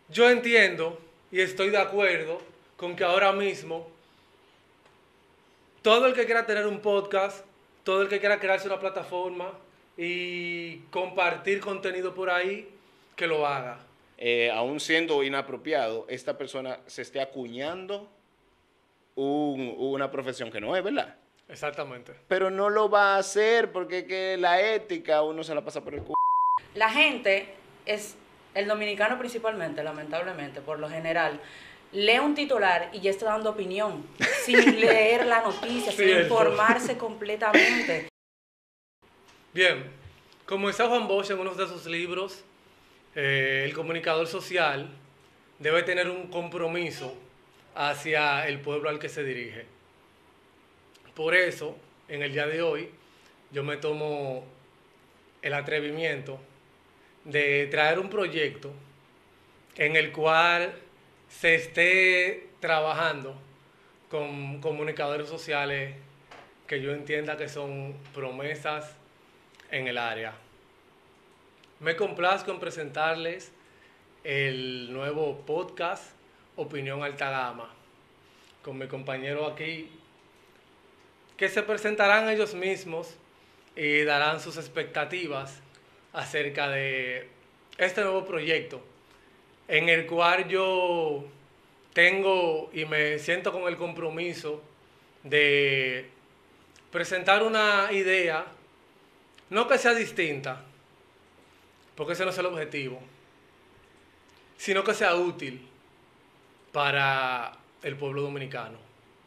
Yo entiendo y estoy de acuerdo con que ahora mismo todo el que quiera tener un podcast, todo el que quiera crearse una plataforma y compartir contenido por ahí, que lo haga. Aún siendo inapropiado, esta persona se esté acuñando una profesión que no es, ¿verdad? Exactamente. Pero no lo va a hacer porque que la ética uno se la pasa por el culo. La gente es, el dominicano principalmente, lamentablemente, por lo general, lee un titular y ya está dando opinión, sin leer la noticia, sin Cierto. informarse completamente. Bien, como dice Juan Bosch en uno de sus libros, el comunicador social debe tener un compromiso hacia el pueblo al que se dirige. Por eso, en el día de hoy, yo me tomo el atrevimiento de traer un proyecto en el cual se esté trabajando con comunicadores sociales que yo entienda que son promesas en el área. Me complazco en presentarles el nuevo podcast Opinión Alta Gama, con mi compañero aquí, que se presentarán ellos mismos y darán sus expectativas acerca de este nuevo proyecto, en el cual yo tengo y me siento con el compromiso de presentar una idea, no que sea distinta, porque ese no es el objetivo, sino que sea útil para el pueblo dominicano.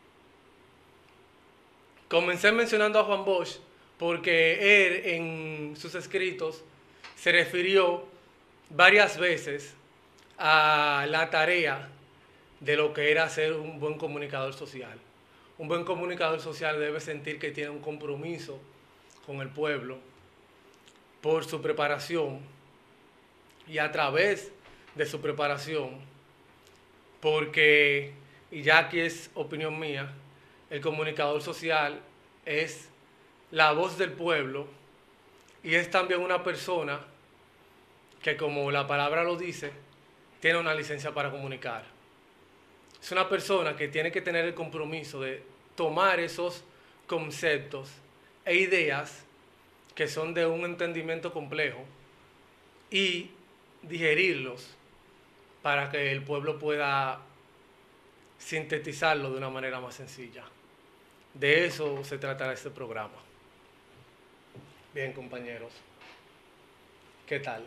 Comencé mencionando a Juan Bosch porque él en sus escritos se refirió varias veces a la tarea de lo que era ser un buen comunicador social. Un buen comunicador social debe sentir que tiene un compromiso con el pueblo por su preparación y a través de su preparación, porque, y ya aquí es opinión mía, el comunicador social es la voz del pueblo y es también una persona que, como la palabra lo dice, tiene una licencia para comunicar. Es una persona que tiene que tener el compromiso de tomar esos conceptos e ideas que son de un entendimiento complejo y digerirlos para que el pueblo pueda sintetizarlo de una manera más sencilla. De eso se tratará este programa. Bien, compañeros, ¿qué tal?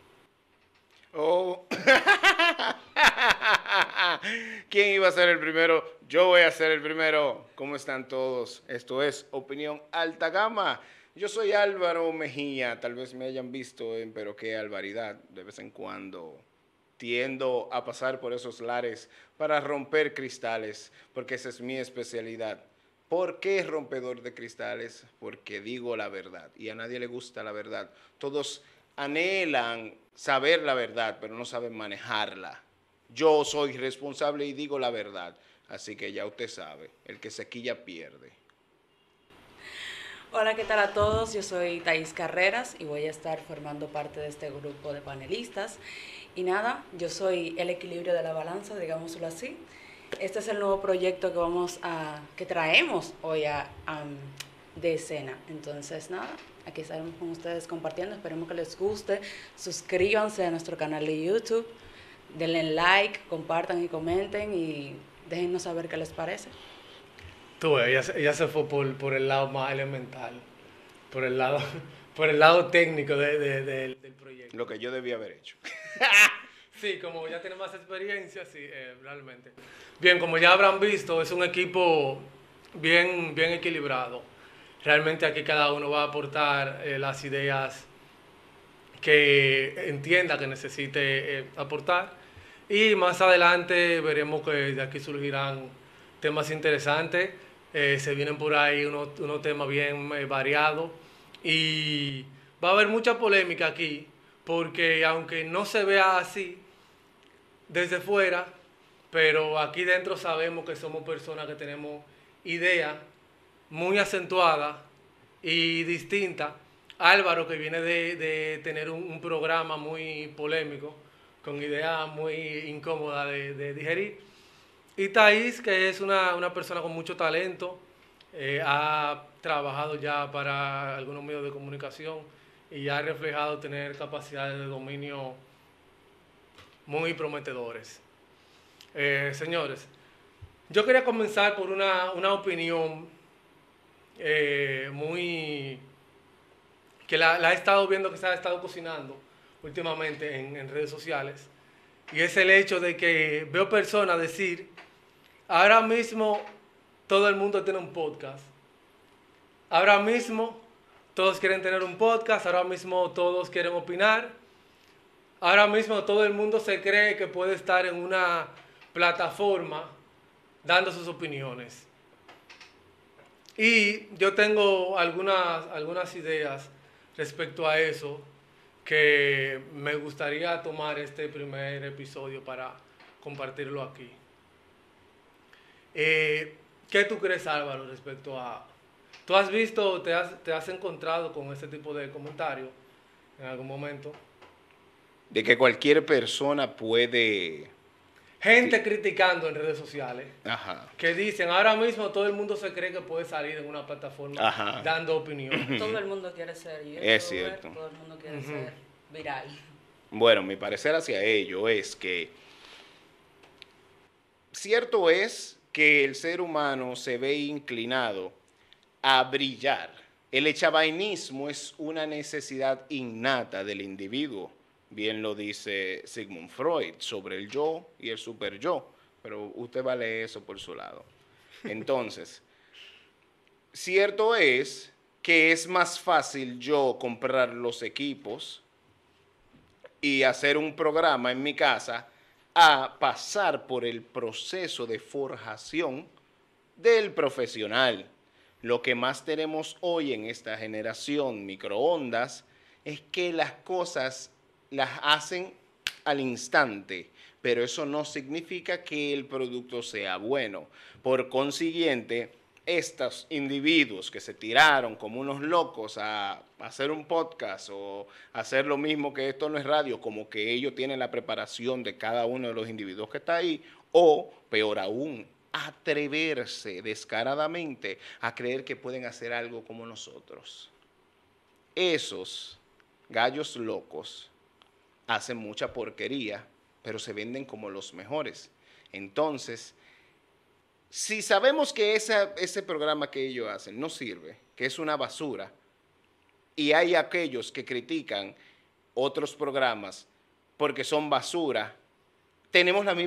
Oh. ¿Quién iba a ser el primero? Yo voy a ser el primero. ¿Cómo están todos? Esto es Opinión Alta Gama. Yo soy Álvaro Mejía. Tal vez me hayan visto en Pero qué alvaridad. De vez en cuando tiendo a pasar por esos lares para romper cristales, porque esa es mi especialidad. ¿Por qué rompedor de cristales? Porque digo la verdad y a nadie le gusta la verdad. Todos anhelan saber la verdad, pero no saben manejarla. Yo soy responsable y digo la verdad, así que ya usted sabe, el que se quilla pierde. Hola, ¿qué tal a todos? Yo soy Thais Carreras y voy a estar formando parte de este grupo de panelistas. Y nada, yo soy el equilibrio de la balanza, digámoslo así. Este es el nuevo proyecto que traemos hoy de escena. Entonces, nada, aquí estaremos con ustedes compartiendo. Esperemos que les guste. Suscríbanse a nuestro canal de YouTube. Denle like, compartan y comenten y déjennos saber qué les parece. Tú, ella se fue por el lado más elemental, por el lado, por el lado técnico del proyecto. Lo que yo debía haber hecho. Sí, como ya tiene más experiencia, sí, realmente. Bien, como ya habrán visto, es un equipo bien equilibrado. Realmente aquí cada uno va a aportar las ideas que entienda que necesite aportar. Y más adelante veremos que de aquí surgirán temas interesantes. Se vienen por ahí unos temas bien variados. Y va a haber mucha polémica aquí, porque aunque no se vea así desde fuera, pero aquí dentro sabemos que somos personas que tenemos ideas muy acentuadas y distintas. Álvaro, que viene de tener un programa muy polémico, con ideas muy incómodas de digerir. Y Thais, que es una persona con mucho talento, ha trabajado ya para algunos medios de comunicación y ha reflejado tener capacidades de dominio muy prometedores. Señores, yo quería comenzar por una opinión muy... que la he estado viendo, que se ha estado cocinando últimamente en redes sociales, y es el hecho de que veo personas decir, ahora mismo todo el mundo tiene un podcast, ahora mismo todos quieren tener un podcast, ahora mismo todos quieren opinar, ahora mismo todo el mundo se cree que puede estar en una plataforma dando sus opiniones. Y yo tengo algunas ideas respecto a eso que me gustaría tomar este primer episodio para compartirlo aquí. ¿Qué tú crees, Álvaro, respecto a... ¿Tú has visto, te has encontrado con este tipo de comentarios en algún momento? De que cualquier persona puede... Gente criticando en redes sociales, Ajá. que dicen, ahora mismo todo el mundo se cree que puede salir en una plataforma Ajá. dando opinión. Todo el mundo quiere ser Es cierto. todo el mundo quiere ser viral. Bueno, mi parecer hacia ello es que cierto es que el ser humano se ve inclinado a brillar. El echavainismo es una necesidad innata del individuo. Bien lo dice Sigmund Freud sobre el yo y el superyo, pero usted va a leer eso por su lado. Entonces, cierto es que es más fácil yo comprar los equipos y hacer un programa en mi casa a pasar por el proceso de forjación del profesional. Lo que más tenemos hoy en esta generación microondas es que las cosas las hacen al instante, pero eso no significa que el producto sea bueno. Por consiguiente, estos individuos que se tiraron como unos locos a hacer un podcast o hacer lo mismo que esto no es radio, como que ellos tienen la preparación de cada uno de los individuos que está ahí, o peor aún, atreverse descaradamente a creer que pueden hacer algo como nosotros. Esos gallos locos hacen mucha porquería, pero se venden como los mejores. Entonces, si sabemos que ese programa que ellos hacen no sirve, que es una basura, y hay aquellos que critican otros programas porque son basura, tenemos la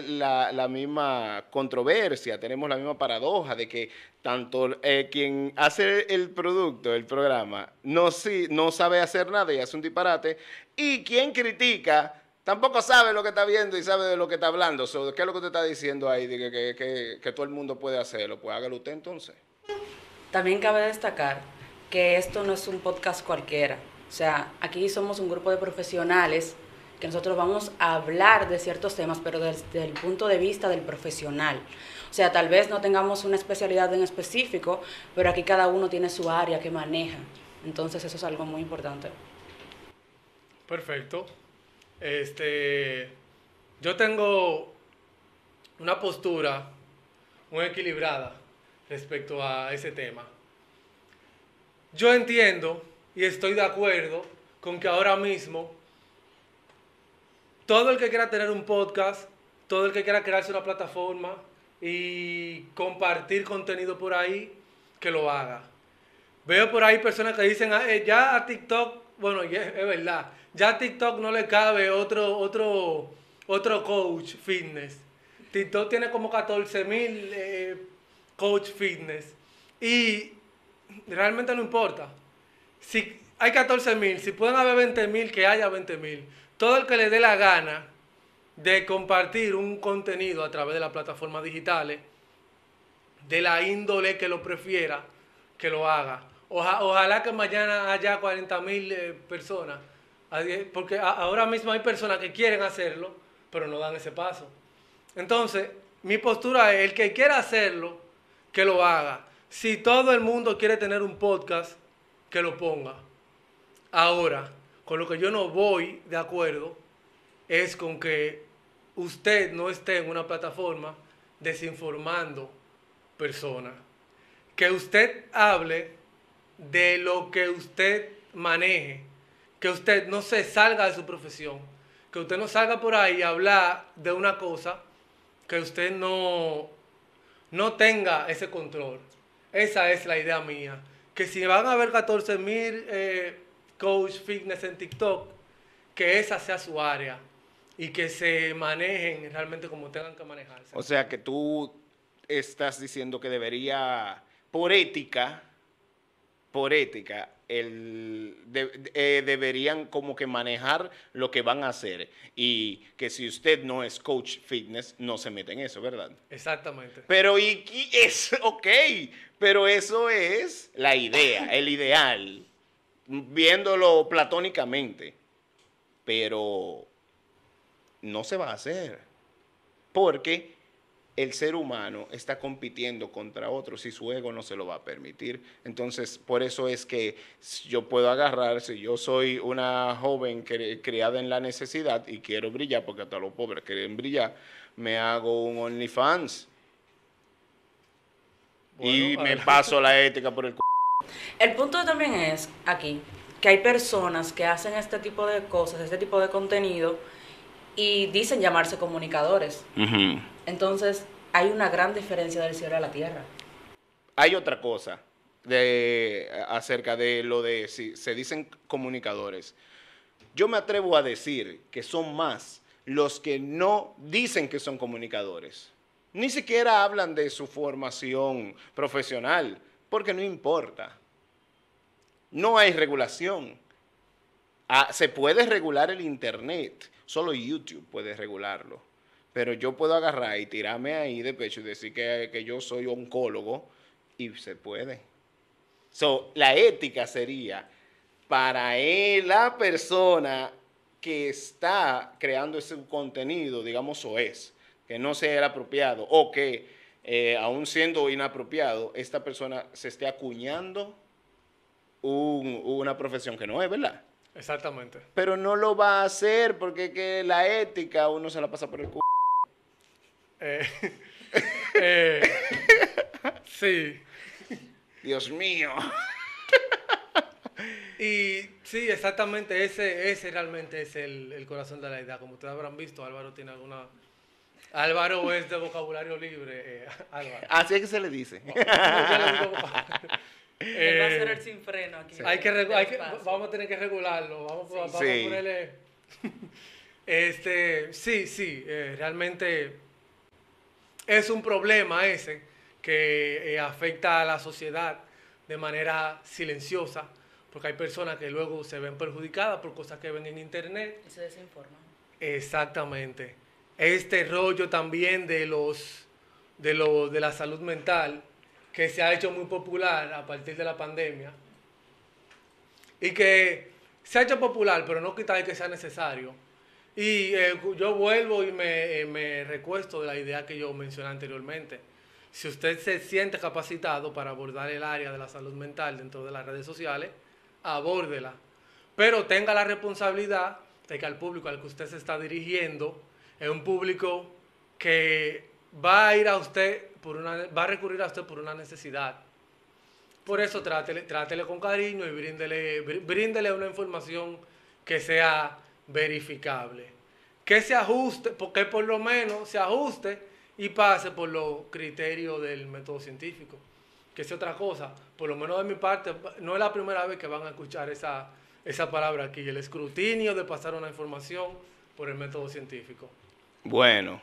misma controversia, tenemos la misma paradoja de que tanto quien hace el producto, el programa, no sabe hacer nada y hace un disparate, y quien critica tampoco sabe lo que está viendo y sabe de lo que está hablando. So, ¿qué es lo que usted está diciendo ahí? De que todo el mundo puede hacerlo. Pues hágalo usted entonces. También cabe destacar que esto no es un podcast cualquiera. O sea, aquí somos un grupo de profesionales que nosotros vamos a hablar de ciertos temas, pero desde el punto de vista del profesional. O sea, tal vez no tengamos una especialidad en específico, pero aquí cada uno tiene su área que maneja. Entonces eso es algo muy importante. Perfecto. Yo tengo una postura muy equilibrada respecto a ese tema. Yo entiendo y estoy de acuerdo con que ahora mismo todo el que quiera tener un podcast, todo el que quiera crearse una plataforma y compartir contenido por ahí, que lo haga. Veo por ahí personas que dicen, ya a TikTok, bueno, es verdad, ya a TikTok no le cabe otro coach fitness. TikTok tiene como 14,000 coach fitness y realmente no importa. Si hay 14,000, si pueden haber 20,000, que haya 20,000. Todo el que le dé la gana de compartir un contenido a través de las plataformas digitales, de la índole que lo prefiera, que lo haga. Ojalá que mañana haya 40,000 personas, porque ahora mismo hay personas que quieren hacerlo, pero no dan ese paso. Entonces, mi postura es, el que quiera hacerlo, que lo haga. Si todo el mundo quiere tener un podcast, que lo ponga. Ahora, con lo que yo no voy de acuerdo es con que usted no esté en una plataforma desinformando personas. Que usted hable de lo que usted maneje, que usted no se salga de su profesión, que usted no salga por ahí a hablar de una cosa que usted no tenga ese control. Esa es la idea mía. Que si van a haber 14,000 coach fitness en TikTok, que esa sea su área y que se manejen realmente como tengan que manejarse. O sea que tú estás diciendo que debería, por ética, deberían como que manejar lo que van a hacer y que si usted no es coach fitness, no se mete en eso, ¿verdad? Exactamente. Pero y es, ok, pero eso es la idea, el ideal, viéndolo platónicamente, pero no se va a hacer, porque el ser humano está compitiendo contra otros y su ego no se lo va a permitir. Entonces, por eso es que yo puedo agarrar, si yo soy una joven criada en la necesidad y quiero brillar, porque hasta los pobres quieren brillar, me hago un OnlyFans. Bueno, Y me adelante. paso la ética por el c***. El punto también es aquí que hay personas que hacen este tipo de cosas, este tipo de contenido y dicen llamarse comunicadores. Entonces, hay una gran diferencia del cielo a la tierra. Hay otra cosa acerca de lo de si se dicen comunicadores. Yo me atrevo a decir que son más los que no dicen que son comunicadores. Ni siquiera hablan de su formación profesional, porque no importa. No hay regulación. Se puede regular el Internet, solo YouTube puede regularlo. Pero yo puedo agarrar y tirarme ahí de pecho y decir que yo soy oncólogo y se puede. La ética sería para la persona que está creando ese contenido, digamos, que no sea el apropiado o que aún siendo inapropiado, esta persona se esté acuñando una profesión que no es, ¿verdad? Exactamente. Pero no lo va a hacer porque que la ética uno se la pasa por el culo. Eh, eh, sí. Dios mío. Y sí, exactamente, ese realmente es el corazón de la idea. Como ustedes habrán visto, Álvaro tiene alguna... Álvaro es de vocabulario libre, Álvaro. Así es que se le dice. Yo le digo vocabulario. Él va a ser el sin freno aquí. Vamos a tener que regularlo. Vamos a Sí. ponerle... sí, realmente es un problema ese que afecta a la sociedad de manera silenciosa, porque hay personas que luego se ven perjudicadas por cosas que ven en internet. Y se desinforman. Exactamente. Este rollo también de la salud mental, que se ha hecho muy popular a partir de la pandemia, y que se ha hecho popular, pero no quita de que sea necesario. Y yo vuelvo y me recuesto de la idea que yo mencioné anteriormente. Si usted se siente capacitado para abordar el área de la salud mental dentro de las redes sociales, abórdela. Pero tenga la responsabilidad de que al público al que usted se está dirigiendo es un público que va a ir a usted va a recurrir a usted por una necesidad. Por eso trátele con cariño y bríndele una información que sea verificable. Que se ajuste, porque por lo menos se ajuste y pase por los criterios del método científico. Que es otra cosa. Por lo menos de mi parte, no es la primera vez que van a escuchar esa palabra aquí, el escrutinio de pasar una información por el método científico. Bueno,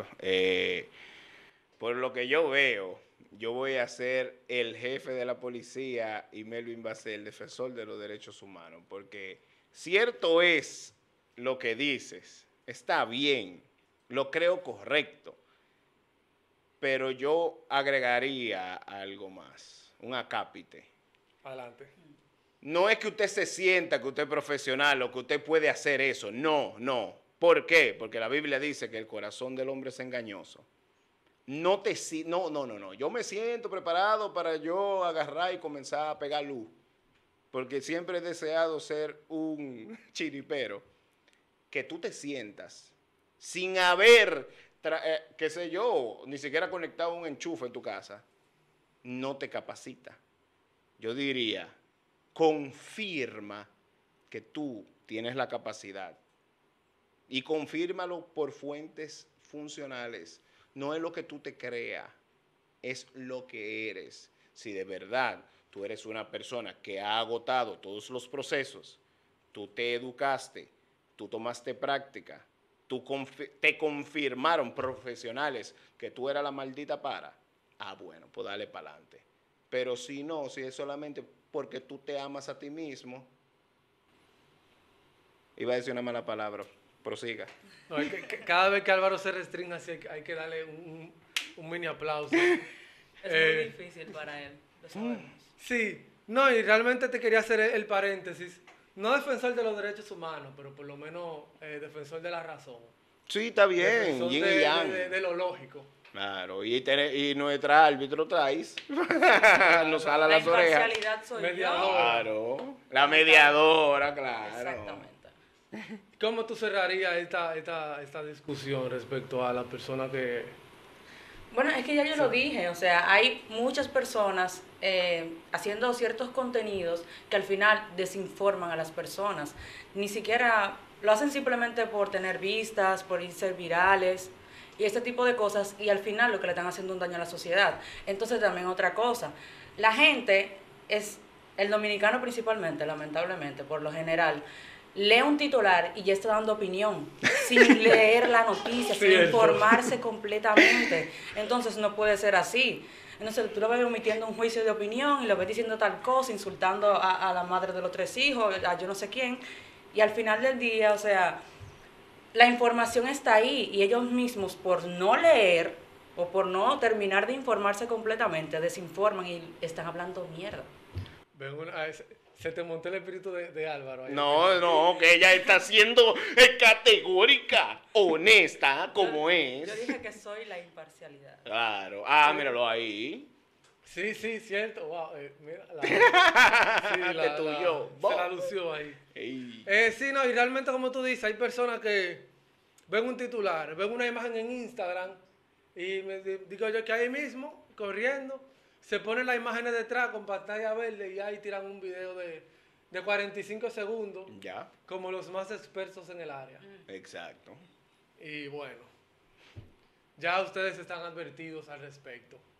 por lo que yo veo, yo voy a ser el jefe de la policía y Melvin va a ser el defensor de los derechos humanos, porque cierto es lo que dices, está bien, lo creo correcto, pero yo agregaría algo más, un acápite. Adelante. No es que usted se sienta que usted es profesional o que usted puede hacer eso, no. ¿Por qué? Porque la Biblia dice que el corazón del hombre es engañoso. No. Yo me siento preparado para yo agarrar y comenzar a pegar luz. Porque siempre he deseado ser un chiripero que tú te sientas sin haber, qué sé yo, ni siquiera conectado un enchufe en tu casa, no te capacita. Yo diría, confirma que tú tienes la capacidad y confírmalo por fuentes funcionales. No es lo que tú te creas, es lo que eres. Si de verdad tú eres una persona que ha agotado todos los procesos, tú te educaste, tú tomaste práctica, te confirmaron profesionales que tú eras la maldita para, bueno, pues dale para adelante. Pero si no, si es solamente porque tú te amas a ti mismo, iba a decir una mala palabra, prosiga. No, cada vez que Álvaro se restringe así, hay que darle un mini aplauso. Es muy difícil para él, lo sabemos. Sí, no, y realmente te quería hacer el paréntesis. No defensor de los derechos humanos, pero por lo menos defensor de la razón. Sí, está bien, Defensor yin y yang. de lo lógico. Claro, y nuestra árbitro Thais nos jala La las orejas. imparcialidad soy Mediador. Claro, la mediadora, claro. Exactamente. ¿Cómo tú cerrarías esta discusión respecto a la persona que... Bueno, es que ya yo lo dije, o sea, hay muchas personas haciendo ciertos contenidos que al final desinforman a las personas. Ni siquiera lo hacen simplemente por tener vistas, por ser virales y este tipo de cosas, y al final lo que le están haciendo un daño a la sociedad. Entonces también otra cosa, la gente el dominicano principalmente, lamentablemente, por lo general, lee un titular y ya está dando opinión, sin leer la noticia, sin informarse completamente. Entonces no puede ser así. Entonces tú lo ves emitiendo un juicio de opinión y lo ves diciendo tal cosa, insultando a la madre de los 3 hijos, a yo no sé quién. Y al final del día, o sea, la información está ahí y ellos mismos por no leer o por no terminar de informarse completamente, desinforman y están hablando mierda. Se te montó el espíritu de Álvaro. Ahí. No, que ella está siendo categórica, honesta, como es. Yo dije que soy la imparcialidad. Claro, míralo ahí. Sí, cierto. Wow, mira, Que tuyo. Se la lució ahí. Sí, no, y realmente como tú dices, hay personas que ven un titular, ven una imagen en Instagram y me digo yo que ahí mismo, corriendo, se ponen las imágenes detrás con pantalla verde y ahí tiran un video de 45 segundos. Ya. Como los más expertos en el área. Exacto. Y bueno, ya ustedes están advertidos al respecto.